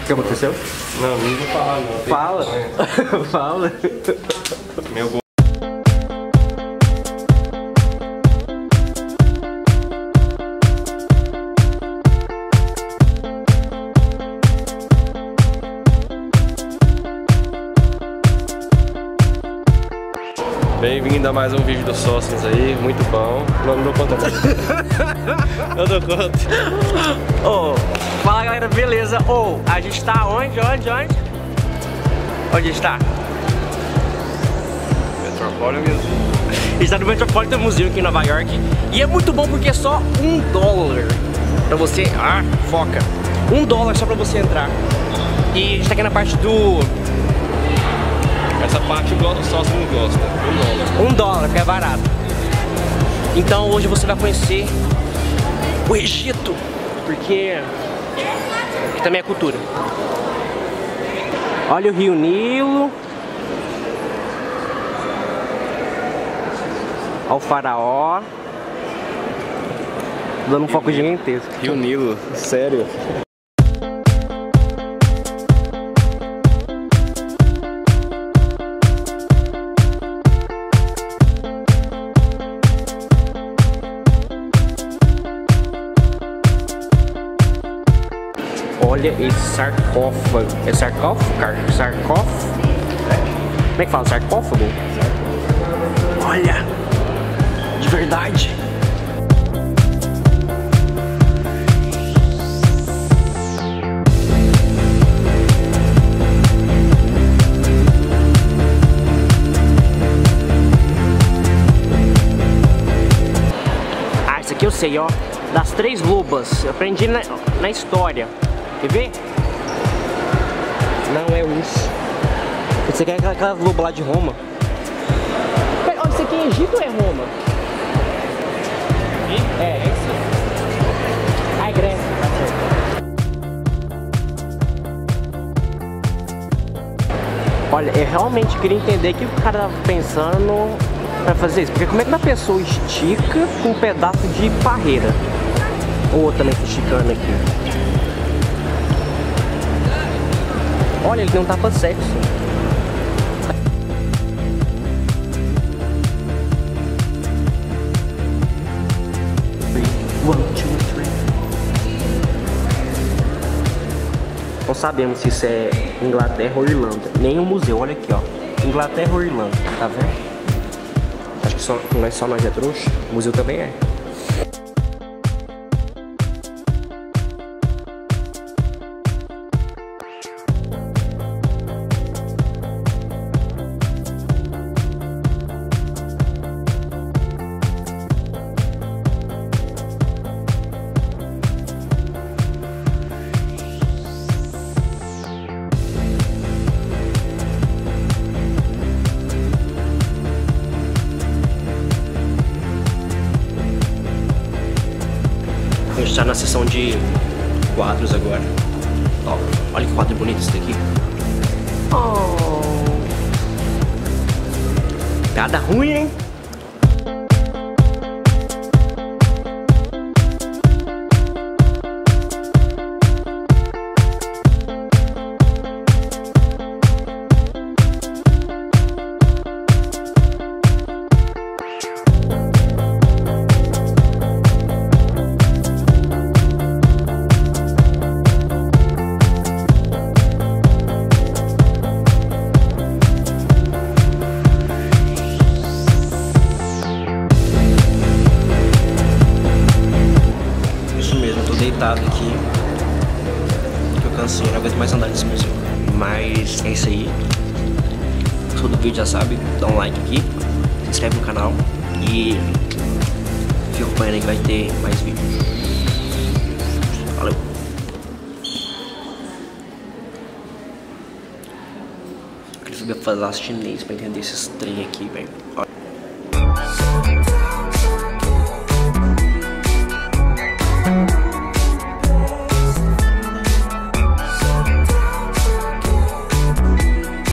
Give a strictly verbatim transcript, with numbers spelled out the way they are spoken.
que aconteceu? Não, não vou falar não. Fala. Fala. Meu gol. Bem-vindo a mais um vídeo do Sócios aí, muito bom. Não, não dou conta não. Eu dou conta. Ô, oh, fala galera, beleza? Ô, oh, a gente tá onde, onde, onde? Onde a gente tá? Metropolitan Museum. A gente tá no Metropolitan Museum aqui em Nova York. E é muito bom porque é só um dólar pra você... Ah, foca. Um dólar só pra você entrar. E a gente tá aqui na parte do... Essa parte o sócio não gosta. Um dólar. Um dólar, que é barato. Então hoje você vai conhecer o Egito, porque, porque também é cultura. Olha o Rio Nilo. Olha o faraó. Dando um foco gigantesco. Rio Nilo, sério. Olha esse sarcófago. É sarcófago? Sarcófago? Como é que fala? Sarcófago? Olha! De verdade! Ah, isso aqui eu sei, ó. Das três lobas. Eu aprendi na, na história. Quer ver? Não é isso. Isso aqui é aquela, aquela loba lá de Roma. Olha, isso aqui é Egito ou é Roma? E? É, é isso. Ah, é Grécia. Olha, eu realmente queria entender o que o cara tava pensando pra fazer isso. Porque como é que uma pessoa estica com um pedaço de parreira? Ou também tô esticando aqui. Olha, ele tem um tapa-sexo. One, two, three. Não sabemos se isso é Inglaterra ou Irlanda. Nem o museu, olha aqui, ó. Inglaterra ou Irlanda, tá vendo? Acho que só, não é só nós é trouxa. O museu também é. A gente tá na seção de quadros agora. Ó, olha que quadro bonito esse daqui. Oh. Piada ruim, hein? Deitado aqui, que eu cansei, não aguento mais andar nesse museu. Mas é isso aí. Todo vídeo já sabe, dá um like aqui, se inscreve no canal e fica acompanhando aí que vai ter mais vídeos. Valeu! Eu queria saber falar chinês pra entender esses trem aqui, velho.